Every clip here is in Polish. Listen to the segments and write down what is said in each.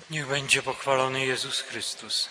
Niech będzie pochwalony Jezus Chrystus.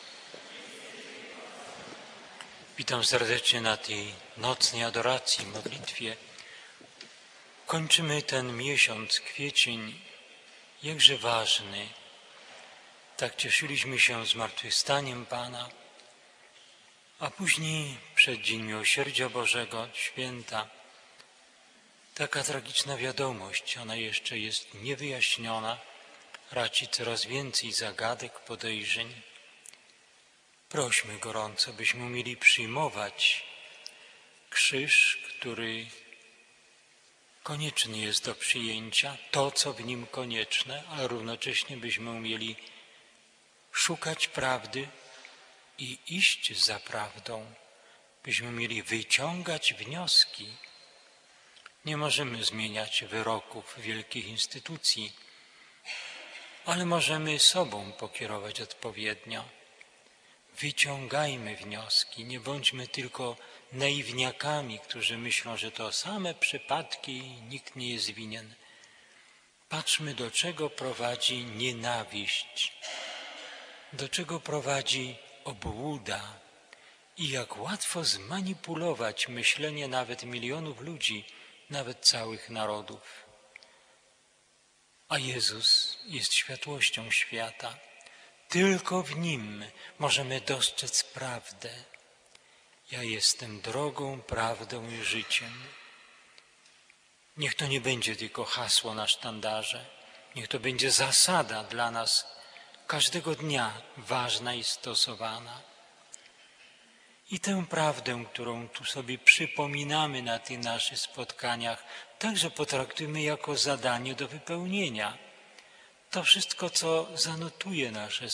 Witam serdecznie na tej nocnej adoracji, modlitwie. Kończymy ten miesiąc, kwiecień, jakże ważny. Tak cieszyliśmy się zmartwychwstaniem Pana, a później przeddzień Miłosierdzia Bożego, święta. Taka tragiczna wiadomość, ona jeszcze jest niewyjaśniona, raci coraz więcej zagadek, podejrzeń. Prośmy gorąco, byśmy umieli przyjmować krzyż, który konieczny jest do przyjęcia, to co w nim konieczne, ale równocześnie byśmy umieli szukać prawdy i iść za prawdą, byśmy mieli wyciągać wnioski. Nie możemy zmieniać wyroków wielkich instytucji, ale możemy sobą pokierować odpowiednio. Wyciągajmy wnioski, nie bądźmy tylko naiwniakami, którzy myślą, że to same przypadki i nikt nie jest winien. Patrzmy, do czego prowadzi nienawiść, do czego prowadzi obłuda i jak łatwo zmanipulować myślenie nawet milionów ludzi, nawet całych narodów. A Jezus jest światłością świata. Tylko w Nim możemy dostrzec prawdę. Ja jestem drogą, prawdą i życiem. Niech to nie będzie tylko hasło na sztandarze. Niech to będzie zasada dla nas każdego dnia ważna i stosowana. I tę prawdę, którą tu sobie przypominamy na tych naszych spotkaniach, także potraktujmy jako zadanie do wypełnienia. To wszystko, co zanotuje nasze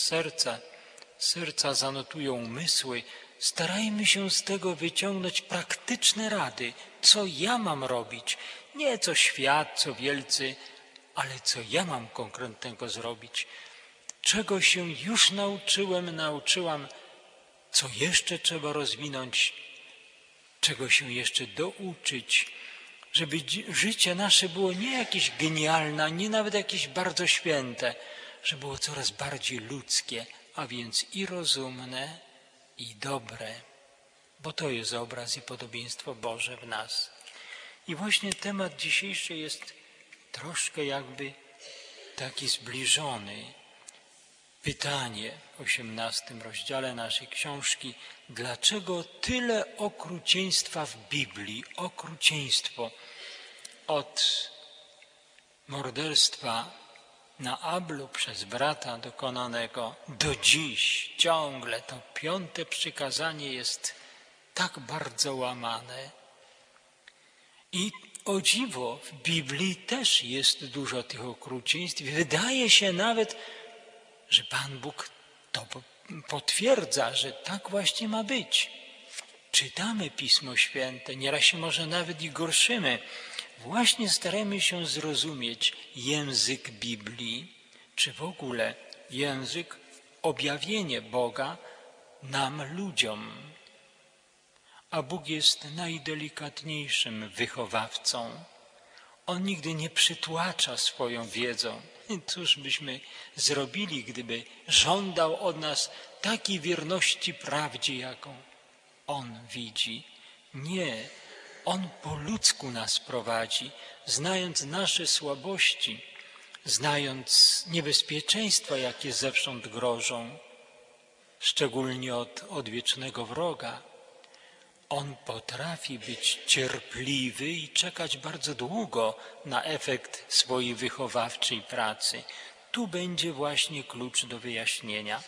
serca zanotują umysły, starajmy się z tego wyciągnąć praktyczne rady, co ja mam robić. Nie co świat, co wielcy, ale co ja mam konkretnego zrobić. Czego się już nauczyłam, co jeszcze trzeba rozwinąć, czego się jeszcze douczyć, żeby życie nasze było nie jakieś genialne, nie nawet jakieś bardzo święte, żeby było coraz bardziej ludzkie, a więc i rozumne, i dobre, bo to jest obraz i podobieństwo Boże w nas. I właśnie temat dzisiejszy jest troszkę jakby taki zbliżony. Pytanie w 18 rozdziale naszej książki, dlaczego tyle okrucieństwa w Biblii, okrucieństwo od morderstwa na Ablu przez brata dokonanego do dziś ciągle to 5. przykazanie jest tak bardzo łamane. I o dziwo w Biblii też jest dużo tych okrucieństw. Wydaje się nawet, że Pan Bóg to potwierdza, że tak właśnie ma być. Czytamy Pismo Święte, nieraz się może nawet i gorszymy. Właśnie staramy się zrozumieć język Biblii, czy w ogóle język, objawienie Boga nam, ludziom. A Bóg jest najdelikatniejszym wychowawcą. On nigdy nie przytłacza swoją wiedzą. Cóż byśmy zrobili, gdyby żądał od nas takiej wierności prawdzie, jaką On widzi? Nie, On po ludzku nas prowadzi, znając nasze słabości, znając niebezpieczeństwa, jakie zewsząd grożą, szczególnie od odwiecznego wroga. On potrafi być cierpliwy i czekać bardzo długo na efekt swojej wychowawczej pracy. Tu będzie właśnie klucz do wyjaśnienia.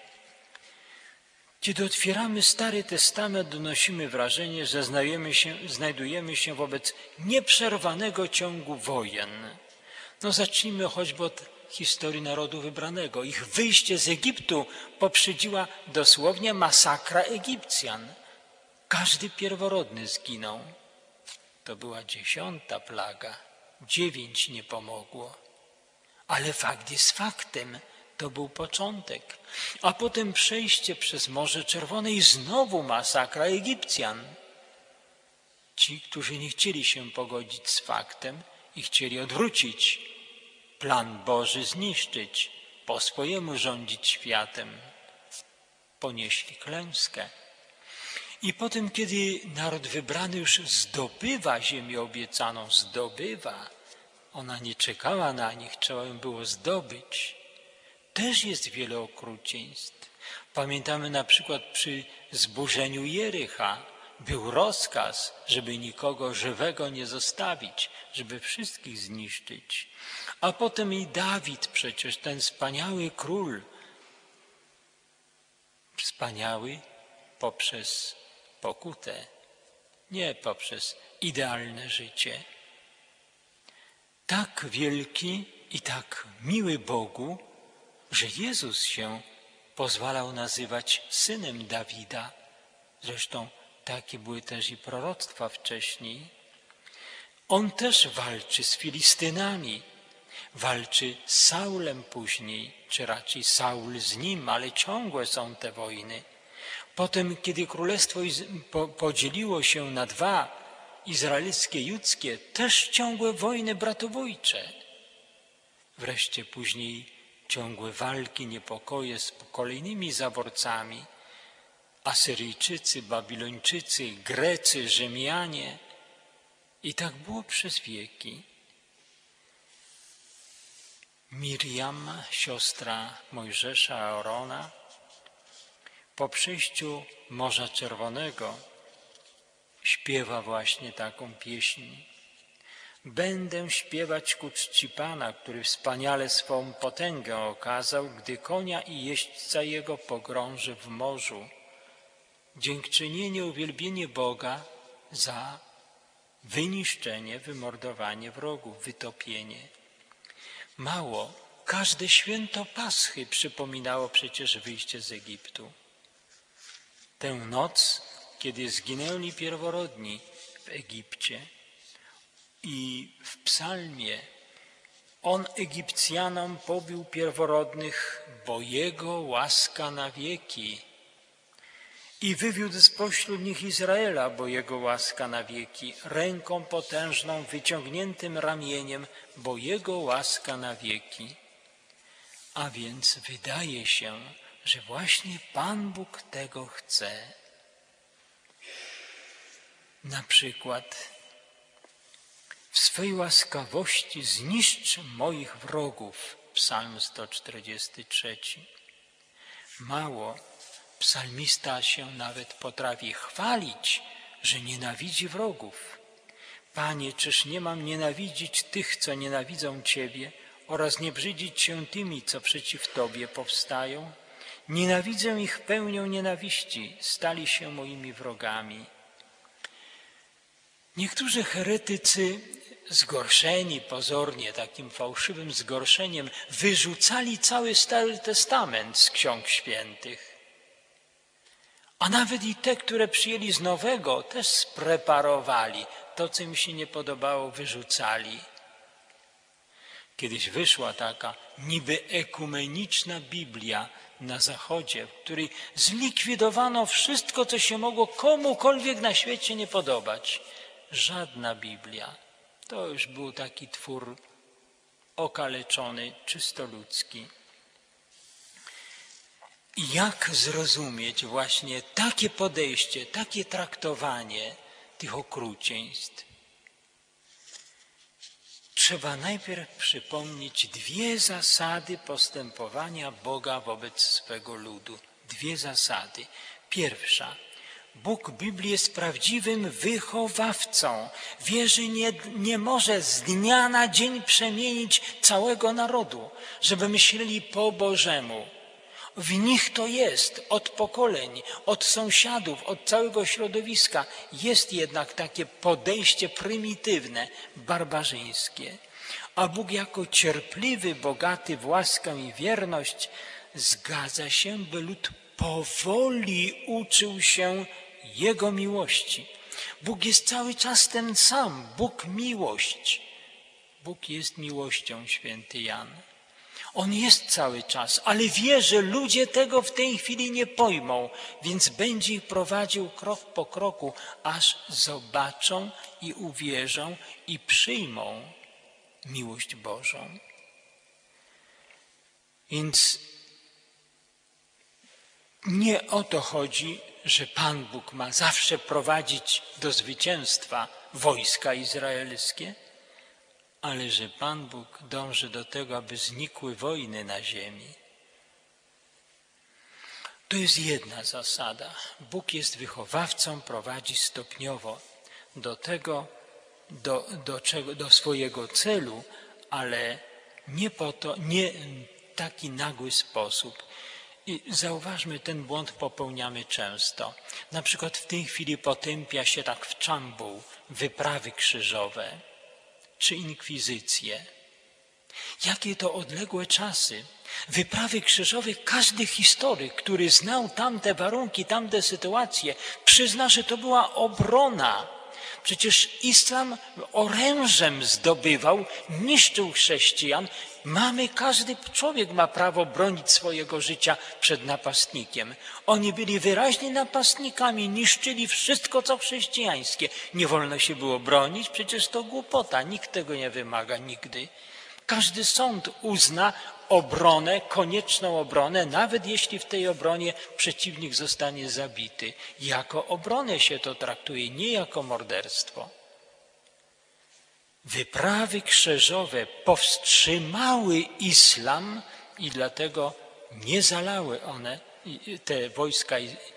Kiedy otwieramy Stary Testament, donosimy wrażenie, że znajdujemy się wobec nieprzerwanego ciągu wojen. Zacznijmy choćby od historii narodu wybranego. Ich wyjście z Egiptu poprzedziła dosłownie masakra Egipcjan. Każdy pierworodny zginął. To była 10. plaga. 9 nie pomogło. Ale fakt jest faktem. To był początek. A potem przejście przez Morze Czerwone i znowu masakra Egipcjan. Ci, którzy nie chcieli się pogodzić z faktem i chcieli odwrócić plan Boży, zniszczyć, po swojemu rządzić światem, ponieśli klęskę. I potem, kiedy naród wybrany już zdobywa ziemię obiecaną, ona nie czekała na nich, trzeba ją było zdobyć. Też jest wiele okrucieństw. Pamiętamy na przykład przy zburzeniu Jericha był rozkaz, żeby nikogo żywego nie zostawić, żeby wszystkich zniszczyć. A potem i Dawid przecież, ten wspaniały król, wspaniały poprzez pokutę, nie poprzez idealne życie. Tak wielki i tak miły Bogu, że Jezus się pozwalał nazywać synem Dawida. Zresztą takie były też i proroctwa wcześniej. On też walczy z Filistynami, walczy z Saulem później, czy raczej Saul z nim, ale ciągłe są te wojny. Potem, kiedy królestwo podzieliło się na dwa, izraelskie i judzkie, też ciągłe wojny bratobójcze. Wreszcie później ciągłe walki, niepokoje z kolejnymi zaborcami. Asyryjczycy, Babilończycy, Grecy, Rzymianie. I tak było przez wieki. Miriam, siostra Mojżesza, Aarona, po przejściu Morza Czerwonego śpiewa właśnie taką pieśń. Będę śpiewać ku czci Pana, który wspaniale swą potęgę okazał, gdy konia i jeźdźca jego pogrąży w morzu. Dziękczynienie, uwielbienie Boga za wyniszczenie, wymordowanie wrogów, wytopienie. Mało, każde święto Paschy przypominało przecież wyjście z Egiptu. Tę noc, kiedy zginęli pierworodni w Egipcie i w psalmie on Egipcjanom pobił pierworodnych, bo Jego łaska na wieki. I wywiódł spośród nich Izraela, bo Jego łaska na wieki, ręką potężną, wyciągniętym ramieniem, bo Jego łaska na wieki. A więc wydaje się, że właśnie Pan Bóg tego chce. Na przykład w swej łaskawości zniszcz moich wrogów, Psalm 143. Mało, psalmista się nawet potrafi chwalić, że nienawidzi wrogów. Panie, czyż nie mam nienawidzić tych, co nienawidzą Ciebie, oraz nie brzydzić się tymi, co przeciw Tobie powstają? Nienawidzę ich pełnią nienawiści, stali się moimi wrogami. Niektórzy heretycy, zgorszeni pozornie takim fałszywym zgorszeniem, wyrzucali cały Stary Testament z ksiąg świętych. A nawet i te, które przyjęli z Nowego, też spreparowali. To, co im się nie podobało, wyrzucali. Kiedyś wyszła taka niby ekumeniczna Biblia na Zachodzie, w której zlikwidowano wszystko, co się mogło komukolwiek na świecie nie podobać. Żadna Biblia. To już był taki twór okaleczony, czysto ludzki. I jak zrozumieć właśnie takie podejście, takie traktowanie tych okrucieństw? Trzeba najpierw przypomnieć dwie zasady postępowania Boga wobec swego ludu. Dwie zasady. Pierwsza. Bóg Biblii jest prawdziwym wychowawcą. Wie, że nie może z dnia na dzień przemienić całego narodu, żeby myśleli po Bożemu. W nich to jest, od pokoleń, od sąsiadów, od całego środowiska. Jest jednak takie podejście prymitywne, barbarzyńskie. A Bóg jako cierpliwy, bogaty w łaskę i wierność zgadza się, by lud powoli uczył się Jego miłości. Bóg jest cały czas ten sam, Bóg miłość. Bóg jest miłością, święty Jan. On jest cały czas, ale wie, że ludzie tego w tej chwili nie pojmą, więc będzie ich prowadził krok po kroku, aż zobaczą i uwierzą i przyjmą miłość Bożą. Więc nie o to chodzi, że Pan Bóg ma zawsze prowadzić do zwycięstwa wojska izraelskie, ale że Pan Bóg dąży do tego, aby znikły wojny na ziemi. To jest jedna zasada. Bóg jest wychowawcą, prowadzi stopniowo do tego, do swojego celu, ale nie taki nagły sposób. I zauważmy, ten błąd popełniamy często. Na przykład w tej chwili potępia się tak w czambuł wyprawy krzyżowe czy inkwizycję. Jakie to odległe czasy. Wyprawy krzyżowe, każdy historyk, który znał tamte warunki, tamte sytuacje, przyzna, że to była obrona. Przecież islam orężem zdobywał, niszczył chrześcijan. Każdy człowiek ma prawo bronić swojego życia przed napastnikiem. Oni byli wyraźnie napastnikami, niszczyli wszystko, co chrześcijańskie. Nie wolno się było bronić, przecież to głupota, nikt tego nie wymaga nigdy. Każdy sąd uzna obronę, konieczną obronę, nawet jeśli w tej obronie przeciwnik zostanie zabity. Jako obronę się to traktuje, nie jako morderstwo. Wyprawy krzyżowe powstrzymały islam i dlatego nie zalały one, te wojska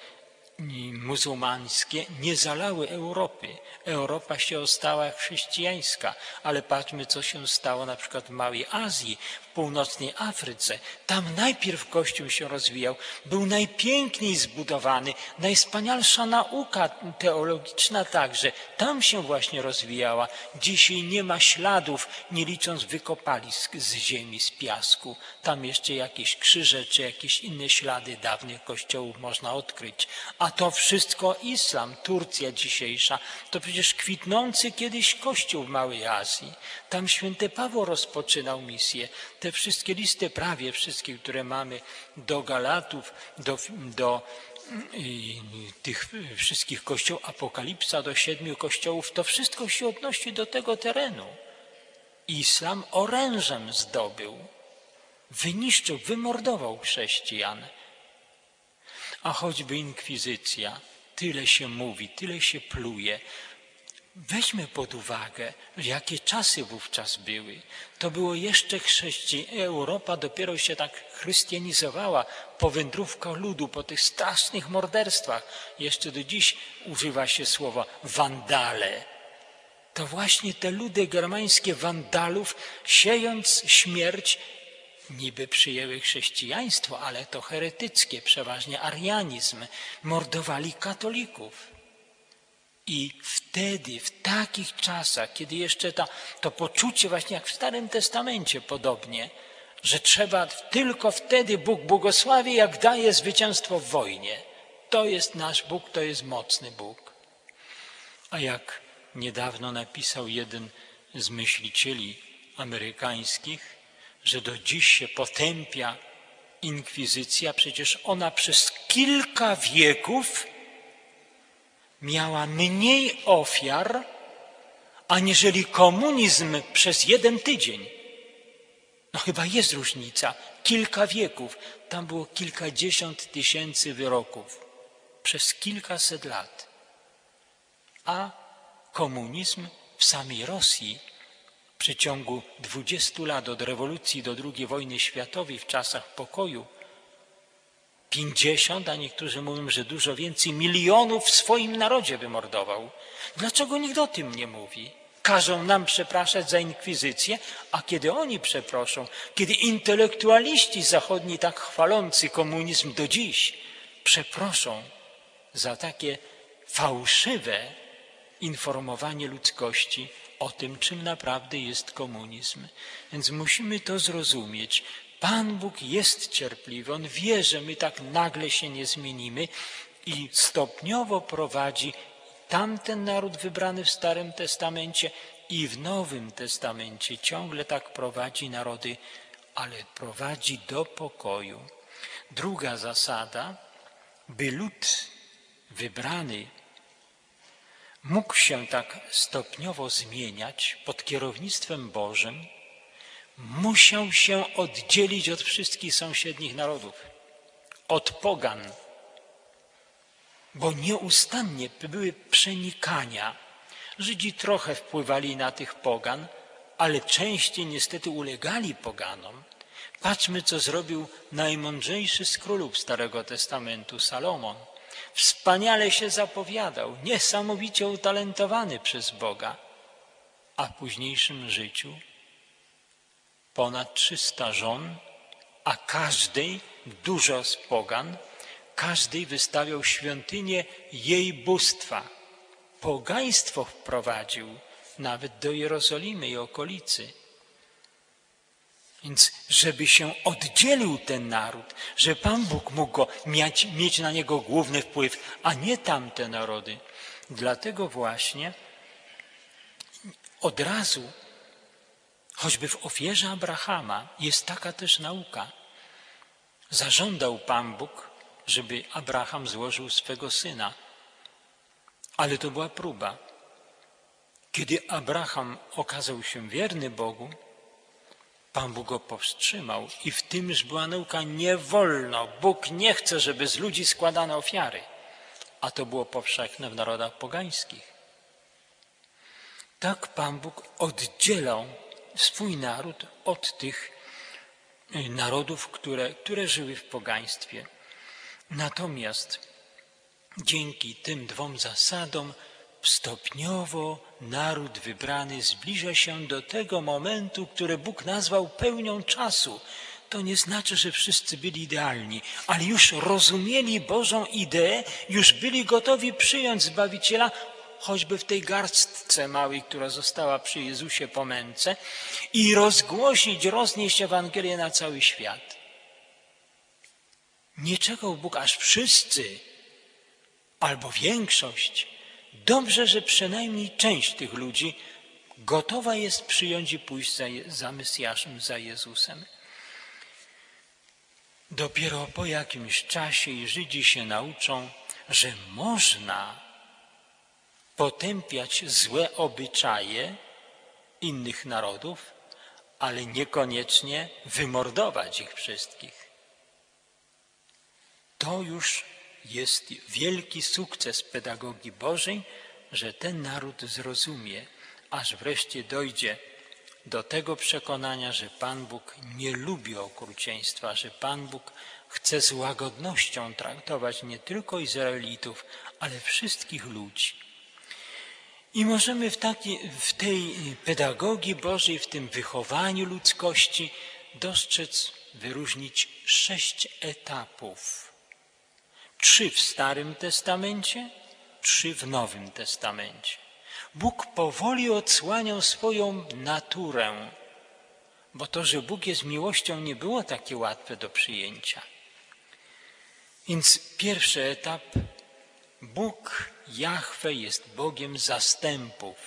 muzułmańskie nie zalały Europy. Europa się ostała chrześcijańska, ale patrzmy, co się stało na przykład w Małej Azji, w północnej Afryce. Tam najpierw Kościół się rozwijał, był najpiękniej zbudowany, najwspanialsza nauka teologiczna także. Tam się właśnie rozwijała. Dzisiaj nie ma śladów, nie licząc wykopalisk z ziemi, z piasku. Tam jeszcze jakieś krzyże czy jakieś inne ślady dawnych kościołów można odkryć. A to wszystko islam, Turcja dzisiejsza, to przecież kwitnący kiedyś kościół w Małej Azji. Tam święty Paweł rozpoczynał misję. Te wszystkie listy, prawie wszystkie, które mamy do Galatów, do tych wszystkich kościołów, Apokalipsa do 7 kościołów, to wszystko się odnosi do tego terenu. Islam orężem zdobył, wyniszczył, wymordował chrześcijan. A choćby inkwizycja, tyle się mówi, tyle się pluje. Weźmy pod uwagę, jakie czasy wówczas były. To było jeszcze Europa dopiero się tak chrystianizowała po wędrówkach ludu, po tych strasznych morderstwach. Jeszcze do dziś używa się słowa wandale. To właśnie te ludy germańskie wandalów, siejąc śmierć, niby przyjęły chrześcijaństwo, ale to heretyckie, przeważnie arianizm, mordowali katolików. I wtedy, w takich czasach, kiedy jeszcze to poczucie właśnie jak w Starym Testamencie podobnie, że trzeba tylko wtedy Bóg błogosławi, jak daje zwycięstwo w wojnie. To jest nasz Bóg, to jest mocny Bóg. A jak niedawno napisał jeden z myślicieli amerykańskich, że do dziś się potępia inkwizycja, przecież ona przez kilka wieków miała mniej ofiar, aniżeli komunizm przez 1 tydzień. No chyba jest różnica. Kilka wieków. Tam było kilkadziesiąt tysięcy wyroków. Przez kilkaset lat. A komunizm w samej Rosji w przeciągu 20 lat od rewolucji do II wojny światowej w czasach pokoju 50, a niektórzy mówią, że dużo więcej milionów w swoim narodzie wymordował. Dlaczego nikt o tym nie mówi? Każą nam przepraszać za inkwizycję, a kiedy oni przeproszą, kiedy intelektualiści zachodni tak chwalący komunizm do dziś przeproszą za takie fałszywe informowanie ludzkości o tym, czym naprawdę jest komunizm. Więc musimy to zrozumieć. Pan Bóg jest cierpliwy, On wie, że my tak nagle się nie zmienimy i stopniowo prowadzi tamten naród wybrany w Starym Testamencie i w Nowym Testamencie. Ciągle tak prowadzi narody, ale prowadzi do pokoju. Druga zasada, by lud wybrany mógł się tak stopniowo zmieniać pod kierownictwem Bożym, musiał się oddzielić od wszystkich sąsiednich narodów, od pogan, bo nieustannie były przenikania. Żydzi trochę wpływali na tych pogan, ale częściej niestety ulegali poganom. Patrzmy, co zrobił najmądrzejszy z królów Starego Testamentu, Salomon. Wspaniale się zapowiadał, niesamowicie utalentowany przez Boga, a w późniejszym życiu ponad 300 żon, a każdej, dużo z pogan, każdej wystawiał świątynię jej bóstwa. Pogaństwo wprowadził nawet do Jerozolimy i okolicy. Więc żeby się oddzielił ten naród, że Pan Bóg mógł mieć na niego główny wpływ, a nie tamte narody. Dlatego właśnie od razu, choćby w ofierze Abrahama, jest taka też nauka. Zażądał Pan Bóg, żeby Abraham złożył swego syna. Ale to była próba. Kiedy Abraham okazał się wierny Bogu, Pan Bóg go powstrzymał i w tymż była nauka: nie wolno. Bóg nie chce, żeby z ludzi składano ofiary. A to było powszechne w narodach pogańskich. Tak Pan Bóg oddzielał swój naród od tych narodów, które żyły w pogaństwie. Natomiast dzięki tym dwom zasadom stopniowo naród wybrany zbliża się do tego momentu, który Bóg nazwał pełnią czasu. To nie znaczy, że wszyscy byli idealni, ale już rozumieli Bożą ideę, już byli gotowi przyjąć Zbawiciela, choćby w tej garstce małej, która została przy Jezusie po męce, i roznieść Ewangelię na cały świat. Nie czekał Bóg, aż wszyscy albo większość. Dobrze, że przynajmniej część tych ludzi gotowa jest przyjąć i pójść za Mesjaszem, za Jezusem. Dopiero po jakimś czasie i Żydzi się nauczą, że można potępiać złe obyczaje innych narodów, ale niekoniecznie wymordować ich wszystkich. To już jest wielki sukces pedagogii Bożej, że ten naród zrozumie, aż wreszcie dojdzie do tego przekonania, że Pan Bóg nie lubi okrucieństwa, że Pan Bóg chce z łagodnością traktować nie tylko Izraelitów, ale wszystkich ludzi. I możemy w tej pedagogii Bożej, w tym wychowaniu ludzkości dostrzec, wyróżnić 6 etapów. 3 w Starym Testamencie, 3 w Nowym Testamencie. Bóg powoli odsłaniał swoją naturę, bo to, że Bóg jest miłością, nie było takie łatwe do przyjęcia. Więc pierwszy etap: Bóg Jahwe jest Bogiem zastępów.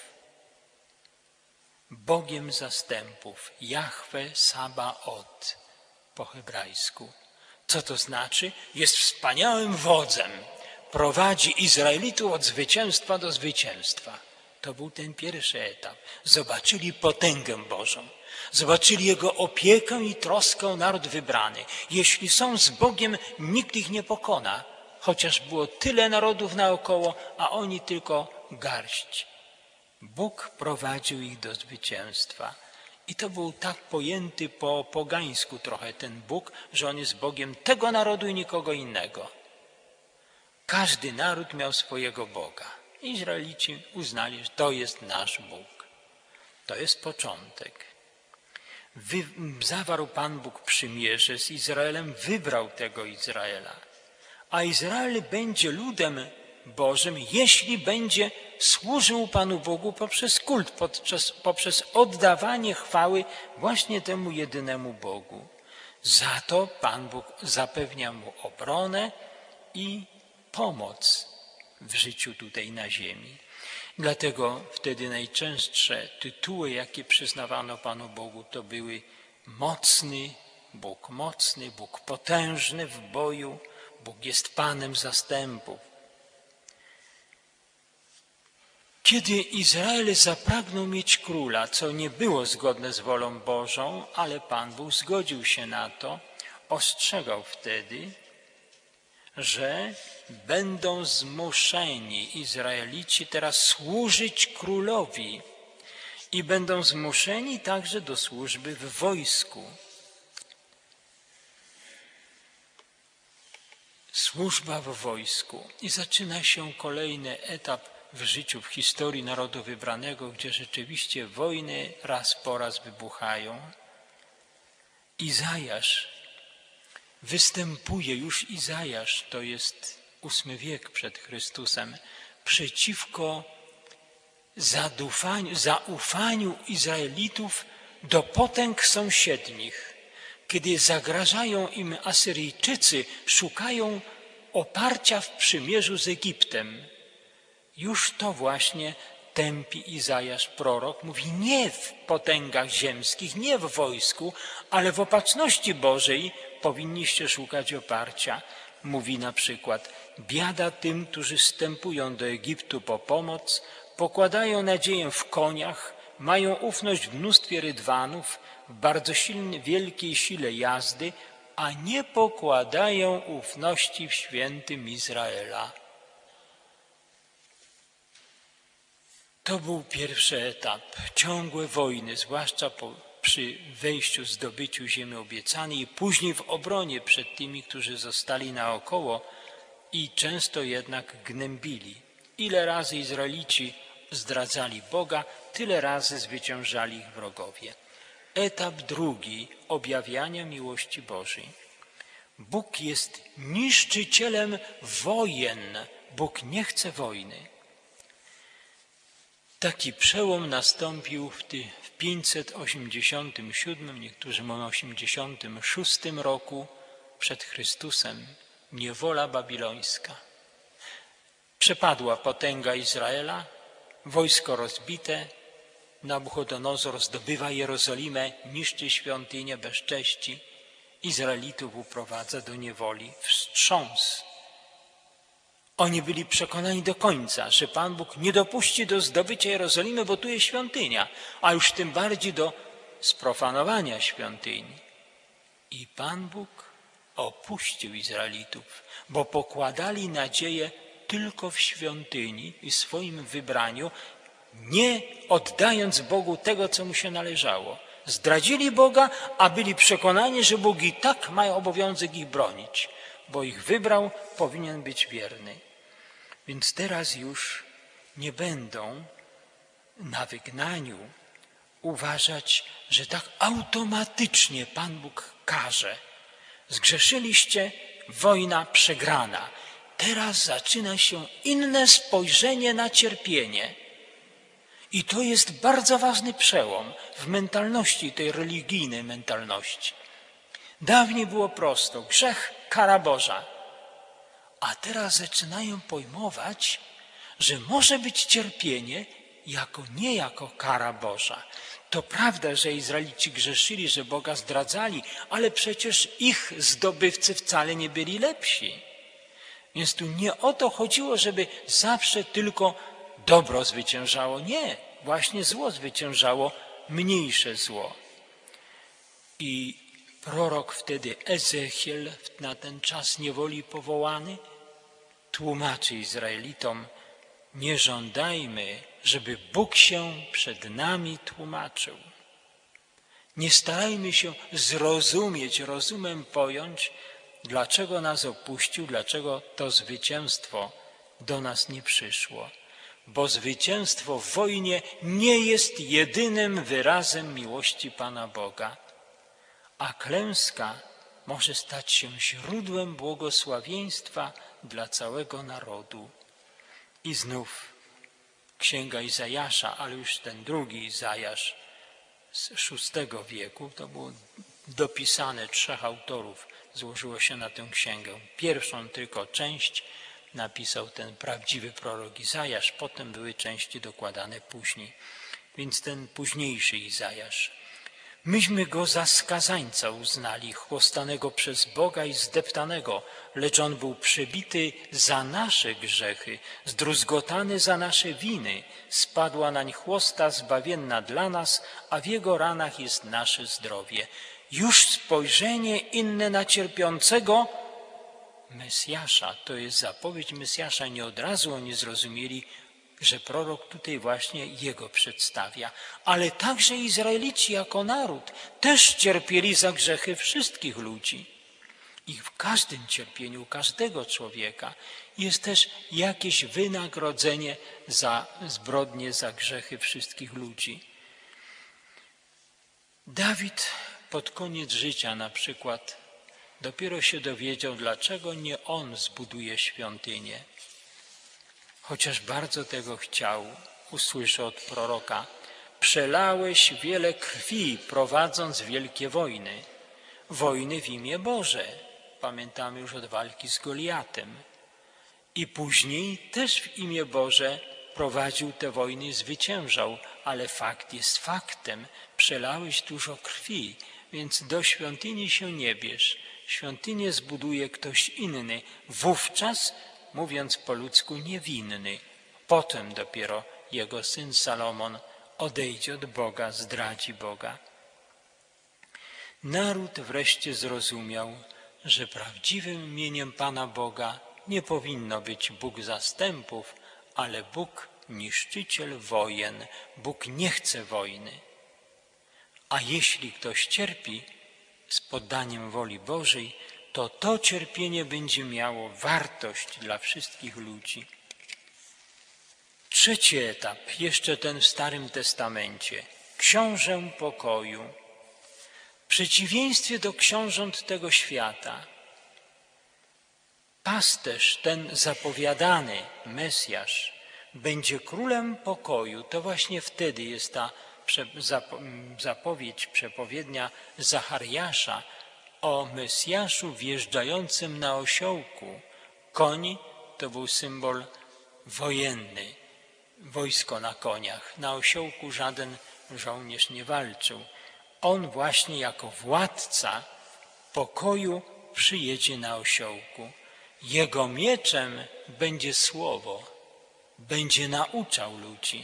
Bogiem zastępów. Jahwe Sabaot po hebrajsku. Co to znaczy? Jest wspaniałym wodzem. Prowadzi Izraelitów od zwycięstwa do zwycięstwa. To był ten pierwszy etap. Zobaczyli potęgę Bożą. Zobaczyli Jego opiekę i troskę o naród wybrany. Jeśli są z Bogiem, nikt ich nie pokona. Chociaż było tyle narodów naokoło, a oni tylko garść. Bóg prowadził ich do zwycięstwa. I to był tak pojęty po pogańsku trochę ten Bóg, że On jest Bogiem tego narodu i nikogo innego. Każdy naród miał swojego Boga. Izraelici uznali, że to jest nasz Bóg. To jest początek. Zawarł Pan Bóg przymierze z Izraelem, wybrał tego Izraela. A Izrael będzie ludem Bożym, jeśli będzie służył Panu Bogu poprzez kult, poprzez oddawanie chwały właśnie temu jedynemu Bogu. Za to Pan Bóg zapewnia mu obronę i pomoc w życiu tutaj na ziemi. Dlatego wtedy najczęstsze tytuły, jakie przyznawano Panu Bogu, to były mocny, Bóg potężny w boju, Bóg jest Panem zastępów. Kiedy Izrael zapragnął mieć króla, co nie było zgodne z wolą Bożą, ale Pan Bóg zgodził się na to, ostrzegał wtedy, że będą zmuszeni Izraelici teraz służyć królowi i będą zmuszeni także do służby w wojsku. Służba w wojsku. I zaczyna się kolejny etap w życiu, w historii narodu wybranego, gdzie rzeczywiście wojny raz po raz wybuchają. Izajasz występuje, już Izajasz, to jest VIII wiek przed Chrystusem, przeciwko zaufaniu Izraelitów do potęg sąsiednich. Kiedy zagrażają im Asyryjczycy, szukają oparcia w przymierzu z Egiptem. Już to właśnie tępi Izajasz prorok. Mówi nie w potęgach ziemskich, nie w wojsku, ale w opatrzności Bożej powinniście szukać oparcia. Mówi na przykład: biada tym, którzy wstępują do Egiptu po pomoc, pokładają nadzieję w koniach, mają ufność w mnóstwie rydwanów, w bardzo wielkiej sile jazdy, a nie pokładają ufności w Świętym Izraela. To był pierwszy etap. Ciągłe wojny, zwłaszcza przy wejściu, zdobyciu ziemi obiecanej i później w obronie przed tymi, którzy zostali naokoło i często jednak gnębili. Ile razy Izraelici zdradzali Boga, tyle razy zwyciężali ich wrogowie. Etap drugi, objawiania miłości Bożej. Bóg jest niszczycielem wojen. Bóg nie chce wojny. Taki przełom nastąpił w 587, niektórzy mówią 86 roku przed Chrystusem. Niewola babilońska. Przepadła potęga Izraela, wojsko rozbite, Nabuchodonozor zdobywa Jerozolimę, niszczy świątynię, bezcześci, Izraelitów uprowadza do niewoli, wstrząs. Oni byli przekonani do końca, że Pan Bóg nie dopuści do zdobycia Jerozolimy, bo tu jest świątynia, a już tym bardziej do sprofanowania świątyni. I Pan Bóg opuścił Izraelitów, bo pokładali nadzieję tylko w świątyni i swoim wybraniu, nie oddając Bogu tego, co mu się należało. Zdradzili Boga, a byli przekonani, że Bóg i tak ma obowiązek ich bronić, bo ich wybrał, powinien być wierny. Więc teraz już nie będą na wygnaniu uważać, że tak automatycznie Pan Bóg karze. Zgrzeszyliście, wojna przegrana. Teraz zaczyna się inne spojrzenie na cierpienie. I to jest bardzo ważny przełom w mentalności, tej religijnej mentalności. Dawniej było prosto, grzech, kara Boża. A teraz zaczynają pojmować, że może być cierpienie nie jako kara Boża. To prawda, że Izraelici grzeszyli, że Boga zdradzali, ale przecież ich zdobywcy wcale nie byli lepsi. Więc tu nie o to chodziło, żeby zawsze tylko dobro zwyciężało. Nie, właśnie zło zwyciężało, mniejsze zło. I prorok wtedy Ezechiel, na ten czas niewoli powołany, tłumaczy Izraelitom: nie żądajmy, żeby Bóg się przed nami tłumaczył. Nie starajmy się zrozumieć, rozumem pojąć, dlaczego nas opuścił, dlaczego to zwycięstwo do nas nie przyszło. Bo zwycięstwo w wojnie nie jest jedynym wyrazem miłości Pana Boga, a klęska może stać się źródłem błogosławieństwa dla całego narodu. I znów Księga Izajasza, ale już ten drugi Izajasz z VI wieku, to było dopisane 3 autorów, złożyło się na tę księgę. Pierwszą tylko część napisał ten prawdziwy prorok Izajasz, potem były części dokładane później. Więc ten późniejszy Izajasz. Myśmy go za skazańca uznali, chłostanego przez Boga i zdeptanego, lecz on był przebity za nasze grzechy, zdruzgotany za nasze winy. Spadła nań chłosta zbawienna dla nas, a w jego ranach jest nasze zdrowie. Już spojrzenie inne na cierpiącego Mesjasza, to jest zapowiedź Mesjasza. Nie od razu oni zrozumieli, że prorok tutaj właśnie jego przedstawia. Ale także Izraelici jako naród też cierpieli za grzechy wszystkich ludzi. I w każdym cierpieniu każdego człowieka jest też jakieś wynagrodzenie za zbrodnie, za grzechy wszystkich ludzi. Dawid pod koniec życia na przykład dopiero się dowiedział, dlaczego nie on zbuduje świątynię. Chociaż bardzo tego chciał, usłyszy od proroka: przelałeś wiele krwi, prowadząc wielkie wojny. Wojny w imię Boże. Pamiętamy już od walki z Goliatem. I później też w imię Boże prowadził te wojny i zwyciężał. Ale fakt jest faktem. Przelałeś dużo krwi, więc do świątyni się nie bierz. Świątynię zbuduje ktoś inny. Wówczas, mówiąc po ludzku, niewinny. Potem dopiero jego syn Salomon odejdzie od Boga, zdradzi Boga. Naród wreszcie zrozumiał, że prawdziwym imieniem Pana Boga nie powinno być Bóg zastępów, ale Bóg niszczyciel wojen. Bóg nie chce wojny. A jeśli ktoś cierpi z poddaniem woli Bożej, to cierpienie będzie miało wartość dla wszystkich ludzi. Trzeci etap, jeszcze ten w Starym Testamencie. Książę pokoju. W przeciwieństwie do książąt tego świata, pasterz, ten zapowiadany Mesjasz, będzie królem pokoju. To właśnie wtedy jest ta zapowiedź, przepowiednia Zachariasza o Mesjaszu wjeżdżającym na osiołku. Koń to był symbol wojenny, wojsko na koniach. Na osiołku żaden żołnierz nie walczył. On właśnie jako władca pokoju przyjedzie na osiołku. Jego mieczem będzie słowo, będzie nauczał ludzi.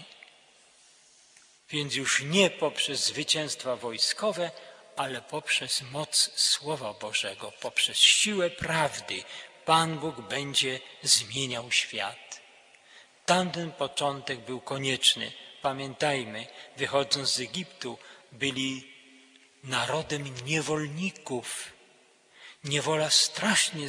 Więc już nie poprzez zwycięstwa wojskowe, ale poprzez moc Słowa Bożego, poprzez siłę prawdy Pan Bóg będzie zmieniał świat. Tamten początek był konieczny. Pamiętajmy, wychodząc z Egiptu, byli narodem niewolników. Niewola strasznie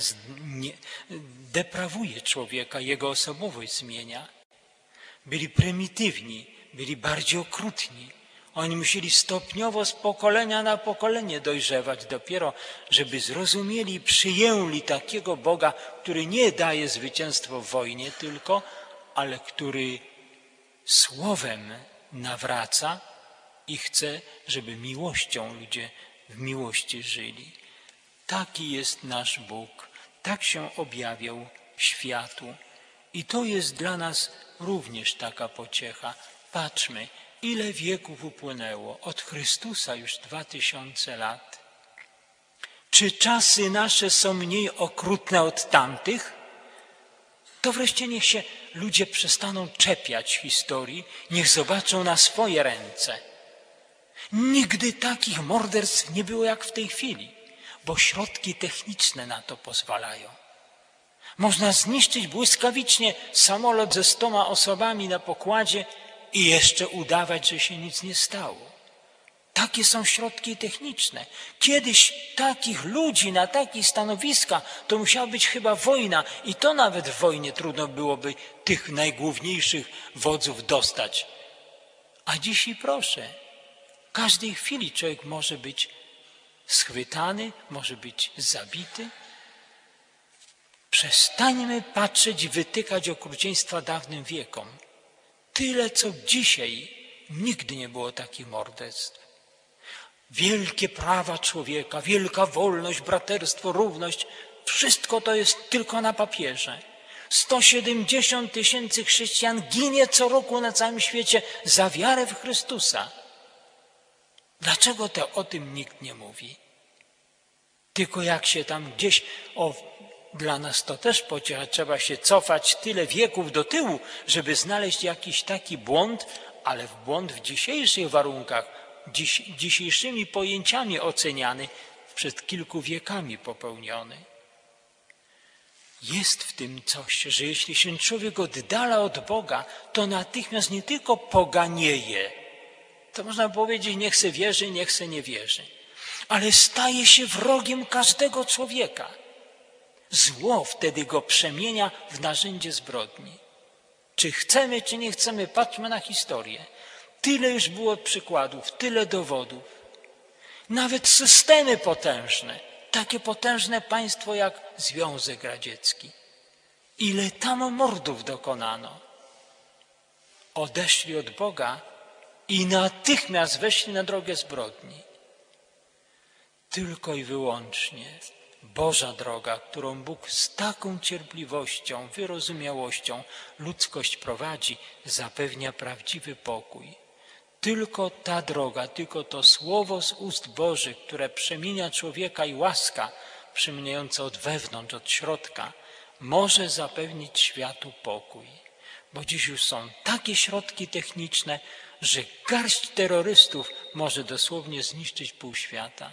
deprawuje człowieka, jego osobowość zmienia. Byli prymitywni, byli bardziej okrutni. Oni musieli stopniowo z pokolenia na pokolenie dojrzewać dopiero, żeby zrozumieli i przyjęli takiego Boga, który nie daje zwycięstwo w wojnie tylko, ale który słowem nawraca i chce, żeby miłością ludzie w miłości żyli. Taki jest nasz Bóg, tak się objawiał światu. I to jest dla nas również taka pociecha. Patrzmy, ile wieków upłynęło, od Chrystusa już 2000 lat. Czy czasy nasze są mniej okrutne od tamtych? To wreszcie niech się ludzie przestaną czepiać historii, niech zobaczą na swoje ręce. Nigdy takich morderstw nie było jak w tej chwili, bo środki techniczne na to pozwalają. Można zniszczyć błyskawicznie samolot ze 100 osobami na pokładzie i jeszcze udawać, że się nic nie stało. Takie są środki techniczne. Kiedyś takich ludzi na takich stanowiskach to musiała być chyba wojna i to nawet w wojnie trudno byłoby tych najgłówniejszych wodzów dostać. A dziś i proszę, w każdej chwili człowiek może być schwytany, może być zabity. Przestańmy patrzeć i wytykać okrucieństwa dawnym wiekom. Tyle, co dzisiaj, nigdy nie było takich morderstw. Wielkie prawa człowieka, wielka wolność, braterstwo, równość, wszystko to jest tylko na papierze. 170 000 chrześcijan ginie co roku na całym świecie za wiarę w Chrystusa. Dlaczego o tym nikt nie mówi? Tylko jak się tam gdzieś, dla nas to też pociecha, trzeba się cofać tyle wieków do tyłu, żeby znaleźć jakiś taki błąd, ale błąd w dzisiejszych warunkach, dzisiejszymi pojęciami oceniany, przed kilku wiekami popełniony. Jest w tym coś, że jeśli się człowiek oddala od Boga, to natychmiast nie tylko poganieje, to można powiedzieć, niech se wierzy, niech se nie wierzy, ale staje się wrogiem każdego człowieka. Zło wtedy go przemienia w narzędzie zbrodni. Czy chcemy, czy nie chcemy, patrzmy na historię. Tyle już było przykładów, tyle dowodów. Nawet systemy potężne, takie potężne państwo jak Związek Radziecki. Ile tam mordów dokonano. Odeszli od Boga i natychmiast weszli na drogę zbrodni. Tylko i wyłącznie Boża droga, którą Bóg z taką cierpliwością, wyrozumiałością ludzkość prowadzi, zapewnia prawdziwy pokój. Tylko ta droga, tylko to słowo z ust Bożych, które przemienia człowieka i łaska przemieniająca od wewnątrz, od środka, może zapewnić światu pokój. Bo dziś już są takie środki techniczne, że garść terrorystów może dosłownie zniszczyć pół świata.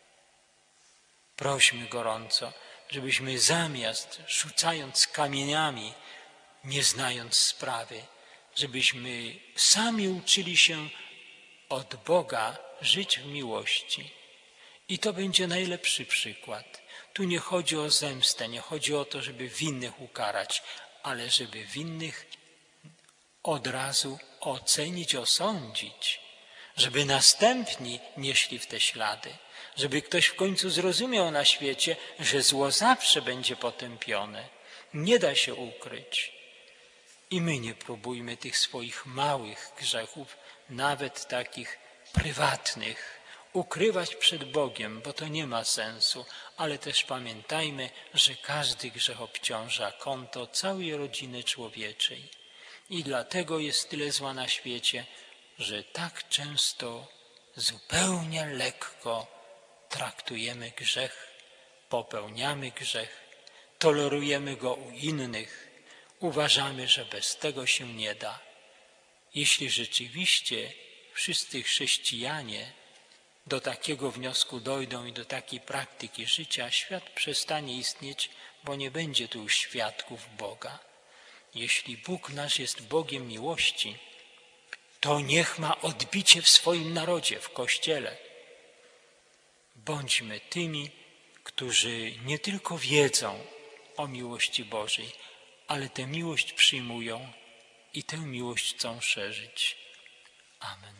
Prośmy gorąco, żebyśmy zamiast rzucając kamieniami, nie znając sprawy, żebyśmy sami uczyli się od Boga żyć w miłości. I to będzie najlepszy przykład. Tu nie chodzi o zemstę, nie chodzi o to, żeby winnych ukarać, ale żeby winnych od razu ocenić, osądzić, żeby następni nie szli w te ślady, żeby ktoś w końcu zrozumiał na świecie, że zło zawsze będzie potępione. Nie da się ukryć. I my nie próbujmy tych swoich małych grzechów, nawet takich prywatnych, ukrywać przed Bogiem, bo to nie ma sensu, ale też pamiętajmy, że każdy grzech obciąża konto całej rodziny człowieczej. I dlatego jest tyle zła na świecie, że tak często zupełnie lekko traktujemy grzech, popełniamy grzech, tolerujemy go u innych, uważamy, że bez tego się nie da. Jeśli rzeczywiście wszyscy chrześcijanie do takiego wniosku dojdą i do takiej praktyki życia, świat przestanie istnieć, bo nie będzie tu świadków Boga. Jeśli Bóg nasz jest Bogiem miłości, to niech ma odbicie w swoim narodzie, w Kościele. Bądźmy tymi, którzy nie tylko wiedzą o miłości Bożej, ale tę miłość przyjmują i tę miłość chcą szerzyć. Amen.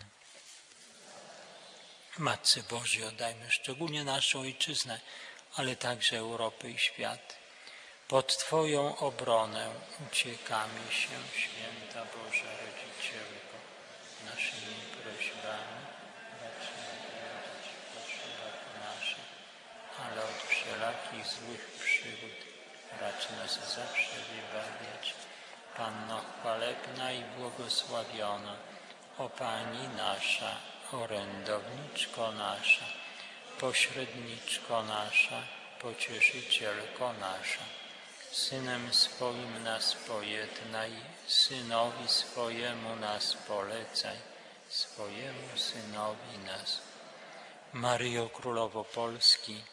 Matce Bożej oddajmy szczególnie naszą ojczyznę, ale także Europę i świat. Pod Twoją obronę uciekamy się, Święta Boża Rodzicielko, naszymi prośbami, racz nagrodzić potrzebach naszych, ale od wszelakich złych przygód racz nas zawsze wybawiać. Panno chwalebna i błogosławiona, o Pani nasza, orędowniczko nasza, pośredniczko nasza, pocieszycielko nasza, Synem swoim nas pojednaj, Synowi swojemu nas polecaj, swojemu Synowi nas. Maryjo Królowo Polski,